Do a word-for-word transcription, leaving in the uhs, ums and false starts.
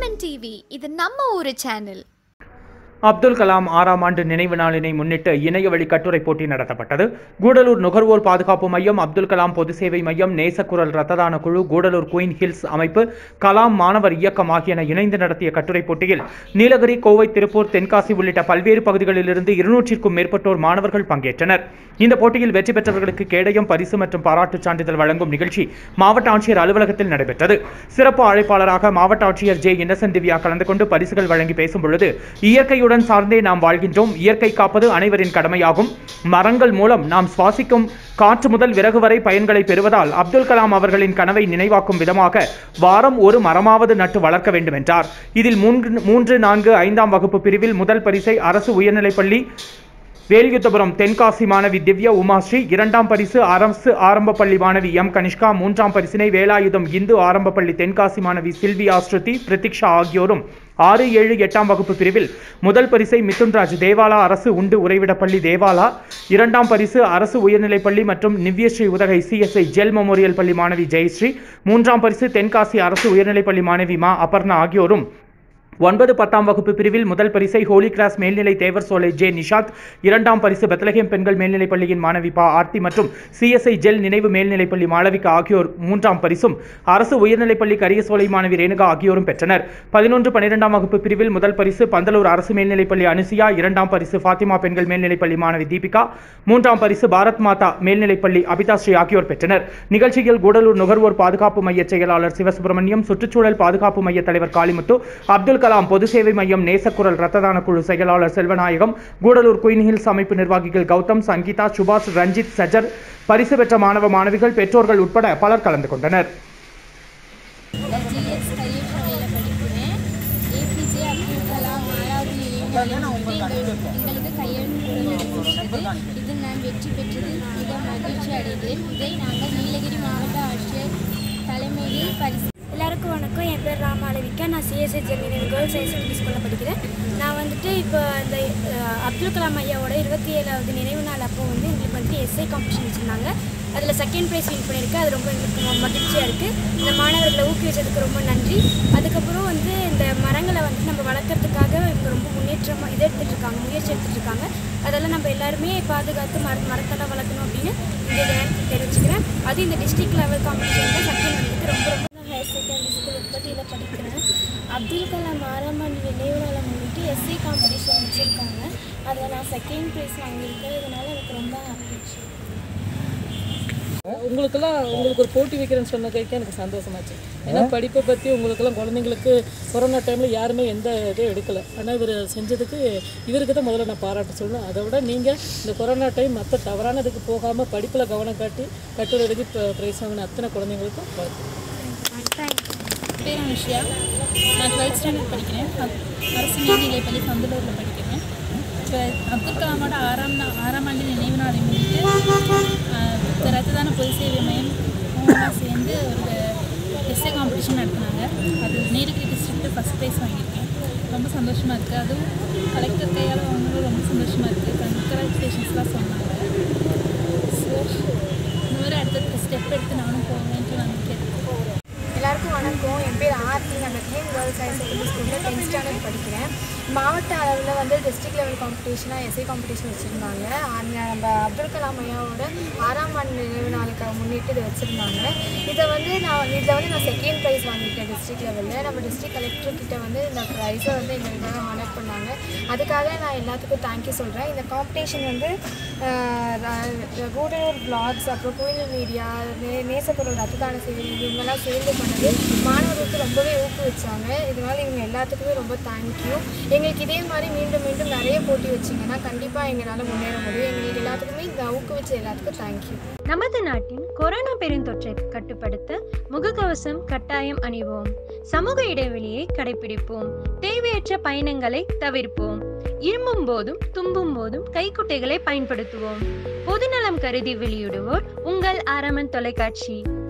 RMN TV இது நம்ம ஊரு சேனல். அப்துல் கலாம் ஆறாம் ஆண்டு நினைவு நாளினை முன்னிட்டு இணையவழி கட்டுரை போட்டி நடத்தப்பட்டது. கூடலூர் நுகர்வோர் பாதுகாப்பு மையம், அப்துல் கலாம் பொது சேவை மையம், நேசக்குரல் ரத்ததான குழு, கூடலூர் குயின் ஹில்ஸ் அமைப்பு, கலாம் மாணவர் இயக்கம் ஆகியன இணைந்து நடத்திய கட்டுரை போட்டியில் நீலகிரி, கோவை, திருப்பூர், தென்காசி உள்ளிட்ட பல்வேறு பகுதிகளிலிருந்து இருநூற்றிற்கும் மேற்பட்டோர் மாணவர்கள் பங்கேற்றனர். இந்த போட்டியில் வெற்றி பெற்றவர்களுக்கு கேடயம், பரிசு மற்றும் பாராட்டுச் சான்றிதழ் வழங்கும் நிகழ்ச்சி மாவட்ட ஆட்சியர் அலுவலகத்தில் நடைபெற்றது. சிறப்பு அழைப்பாளராக மாவட்ட ஆட்சியர் ஜே இன்னசென்ட் திவ்யா கலந்து கொண்டு பரிசுகள் வழங்கி பேசும் பொழுது, இயற்கையுடன் சார்ந்தே நாம் வாழ்கின்றோம். இயற்கை காப்பது அனைவரின் கடமையாகும். மரங்கள் மூலம் நாம் சுவாசிக்கும் காற்று முதல் விறகு வரை பயன்களை பெறுவதால் அப்துல் கலாம் அவர்களின் கனவை நினைவாக்கும் விதமாக வாரம் ஒரு மரமாவது நட்டு வளர்க்க வேண்டும் என்றார். இதில் மூன்று மூன்று நான்கு ஐந்தாம் வகுப்பு பிரிவில் முதல் பரிசை அரசு உயர்நிலைப்பள்ளி வேலியுத்தபுரம் தென்காசி மாணவி திவ்யா உமாஸ்ரீ, இரண்டாம் பரிசு அரசு ஆரம்ப பள்ளி மாணவி எம் கனிஷ்கா, மூன்றாம் பரிசினை வேலாயுதம் இந்து ஆரம்ப பள்ளி தென்காசி மாணவி சில்வியா ஸ்ருதி பிரதீக்ஷா ஆகியோரும், ஆறு ஏழு எட்டாம் வகுப்பு பிரிவில் முதல் பரிசை மிதுன்ராஜ் தேவாலா அரசு உண்டு உறைவிடப்பள்ளி தேவாலா, இரண்டாம் பரிசு அரசு உயர்நிலைப்பள்ளி மற்றும் Nivyashree Udhagai CSI Jell memorial பள்ளி மாணவி ஜெயஸ்ரீ, மூன்றாம் பரிசு தென்காசி அரசு உயர்நிலைப்பள்ளி மாணவி மா அபர்ணா ஆகியோரும், ஒன்பது பத்தாம் வகுப்பு பிரிவில் முதல் பரிசை ஹோலி கிராஸ் மேல்நிலை தேவர் சோலை ஜே நிஷாத், இரண்டாம் பரிசு பெத்லகேம் பெண்கள் மேல்நிலைப் பள்ளியின் மாணவி பா ஆர்த்தி மற்றும் சிஎஸ்ஐ ஜெல் நினைவு மேல்நிலைப்பள்ளி மாளவிகா ஆகியோர் மூன்றாம் பரிசும், அரசு உயர்நிலைப்பள்ளி கரியசோலை மாணவி ரேணுகா ஆகியோரும் பெற்றனர். பதினொன்று பன்னிரெண்டாம் வகுப்பு பிரிவில் முதல் பரிசு பந்தலூர் அரசு மேல்நிலைப்பள்ளி அனுசியா, இரண்டாம் பரிசு ஃபாத்திமா பெண்கள் மேல்நிலைப்பள்ளி மாணவி தீபிகா, மூன்றாம் பரிசு பாரத் மாதா மேல்நிலைப்பள்ளி அபிதாஸ்ரீ ஆகியோர் பெற்றனர். நிகழ்ச்சியில் கூடலூர் நுகர்வோர் பாதுகாப்பு மைய செயலாளர் சிவசுப்பிரமணியம், சுற்றுச்சூழல் பாதுகாப்பு மைய தலைவர் காளிமுத்து, அப்துல் கலாம் பொது சேவை மையம் நேசக்குரல் ரத்ததான குழு செயலாளர் செல்வநாயகம், கூடலூர் குயின் ஹில்ஸ் அமைப்பு நிர்வாகிகள் கௌதம், சங்கீதா, சுபாஷ், ரஞ்சித், சஜர், பரிசு பெற்ற மாணவ மாணவிகள், பெற்றோர்கள் உட்பட பலர் கலந்து கொண்டனர். இதில் நான் வெற்றி பெற்றது மிக மகிழ்ச்சி அடைந்தேன். இதை நாங்கள் நீலகிரி மாவட்ட ஆட்சியர் தலைமையில் பரிசு. எல்லாருக்கும் வணக்கம். என் பேர் ராமாலவிகா. நான் சிஎஸ்ஐ ஜெமினியன் கேர்ள்ஸ் ஹையர் செகண்டரி ஸ்கூலில் படிக்கிறேன். நான் வந்துட்டு இப்போ இந்த அப்துல் கலாம் ஐயாவோட இருபத்தி ஏழாவது நினைவு நாள் அப்போ வந்து எங்களுக்கு வந்து எஸ்ஐ காம்படிஷன் வச்சுருந்தாங்க. அதில் செகண்ட் ப்ரைஸ் வின் பண்ணியிருக்கேன். அது ரொம்ப எங்களுக்கு மகிழ்ச்சியாக இருக்குது. இந்த மாணவர்களை ஊக்குவிச்சதுக்கு ரொம்ப நன்றி. அதுக்கப்புறம் வந்து இந்த மரங்களை வந்து நம்ம வளர்க்குறதுக்காக இவங்க ரொம்ப முன்னேற்றமாக இதை எடுத்துகிட்டு இருக்காங்க, முயற்சி எடுத்துகிட்டு இருக்காங்க. அதெல்லாம் நம்ம எல்லாருமே பாதுகாத்து மர மரத்தெல்லாம் வளர்க்கணும் அப்படின்னு இந்த நேரத்தில் தெரிவிச்சுக்கிறேன். அது இந்த டிஸ்ட்ரிக்ட் லெவல் காம்படிஷனில் செகண்ட் வந்து ரொம்ப ரொம்ப ஹையர் செகண்டரி ஸ்கூல் உற்பத்தியில் படிக்கிறேன். அப்துல் கலாம் ஆறாம் ஆண்டு நினைவு நாளை முன்னிட்டு எஸ்ஐ காம்படிஷன் வச்சுருக்காங்க. அதில் நான் செகண்ட் ப்ரைஸ் வாங்கியிருக்கேன். இதனால் எனக்கு ரொம்ப ஹாப்பி. உங்களுக்கெல்லாம் உங்களுக்கு ஒரு போட்டி வைக்கிறேன்னு சொன்ன கைக்கு எனக்கு சந்தோஷமாச்சு. ஏன்னா படிப்பை பற்றி உங்களுக்கெல்லாம் குழந்தைங்களுக்கு கொரோனா டைமில் யாருமே எந்த இதையும் எடுக்கலை. ஆனால் இவர் செஞ்சதுக்கு இவருக்கு தான் முதல்ல நான் பாராட்ட சொல்லணும். அதை விட நீங்கள் இந்த கொரோனா டைம் மற்ற தவறானதுக்கு போகாமல் படிப்பில் கவனம் காட்டி கட்டுரை எழுதி இப்போ ப்ரைஸ் வாங்கின அத்தனை குழந்தைங்களுக்கும் வாழ்த்து. பேர் விஷயா. நான் டுவெல்த் ஸ்டாண்டர்ட் படிக்கிறேன். அரசு மேல்நிலைப்பள்ளி பந்தலூரில் படிக்கிறேன். இப்போ அப்துல் கலாமோட ஆறாம் நா ஆறாம் ஆண்டு நினைவு நாளை முன்னிட்டு ரத்ததான பொது சேவை மையம் மூலமாக சேர்ந்து ஒரு எஸ்ஏ காம்படிஷன் நடத்தினாங்க. அது நீலகிரி டிஸ்ட்ரிக்ட்டு ஃபஸ்ட் ப்ரைஸ் வாங்கியிருக்கேன். ரொம்ப சந்தோஷமாக இருக்குது. அதுவும் கலெக்டர் கையால் வாங்கினது ரொம்ப சந்தோஷமாக இருக்குது. கங்க்ராச்சுலேஷன்ஸ்லாம் சொன்னாங்க. ஸோ இந்த மாதிரி அடுத்த ஸ்டெப் எடுத்து நானும் போவேன்ட்டு நான் கேட்டேன். எல்லாருக்கும் வணக்கம். என் பேர் ஆர்த்தி. நான் கேம் கேர்ள்ஸ் ஹையர் செகண்டரி ஸ்கூலில் டென்த் ஸ்டாண்டர்ட் படிக்கிறேன். மாவட்ட அளவில் வந்து டிஸ்ட்ரிக்ட் லெவல் காம்படிஷனாக எஸ்ஐ காம்படிஷன் வச்சுருந்தாங்க. அந்த நம்ம அப்துல் கலாம் ஐயாவோட ஆறாம் ஆண்டு நினைவு நாளுக்கு முன்னிட்டு இதை வச்சுருந்தாங்க. இதை வந்து நான் இதில் வந்து நான் செகண்ட் ப்ரைஸ் வாங்கியிருக்கேன் டிஸ்ட்ரிக்ட் லெவலில். நம்ம டிஸ்ட்ரிக்ட் கலெக்டர்கிட்ட வந்து இந்த ப்ரைஸை வந்து எங்களுக்காக ஆனர் பண்ணாங்க. அதுக்காக நான் எல்லாத்துக்கும் தேங்க்யூ சொல்கிறேன். இந்த காம்படிஷன் வந்து கூடலூர் பிளாக்ஸ், அப்புறம் கோயில் மீடியா, நே நேசக்குரல் ரத்ததான சேவை இவங்கெல்லாம் சேர்ந்து பண்ணது மாணவர்களுக்கு ரொம்பவே ஊக்குவிச்சாங்க. இதனால் இவங்க எல்லாத்துக்குமே ரொம்ப தேங்க்யூ. எங்களுக்கு இதே மாதிரி மீண்டும் மீண்டும் நிறைய போட்டி வச்சிங்கன்னா கண்டிப்பாக எங்களால் முன்னேற முடியும். எங்களுக்கு எல்லாத்துக்குமே இந்த ஊக்குவிச்ச எல்லாத்துக்கும் தேங்க்யூ. நமது நாட்டின் கொரோனா பெருந்தொற்றை கட்டுப்படுத்த முகக்கவசம் கட்டாயம் அணிவோம். சமூக இடைவெளியை கடைபிடிப்போம். தேவையற்ற பயணங்களை தவிர்ப்போம். இருமும் போதும் தும்பும் போதும் கைக்குட்டைகளை பயன்படுத்துவோம். பொதுநலம் கருதி வெளியிடுவோர் உங்கள் ஆர்எம்என் தொலைக்காட்சி.